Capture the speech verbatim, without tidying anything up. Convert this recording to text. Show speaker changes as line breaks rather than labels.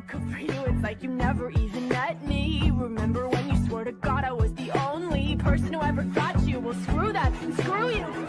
Good for you, it's like you never even met me. Remember when you swore to God I was the only person who ever got you? Well, screw that, screw you.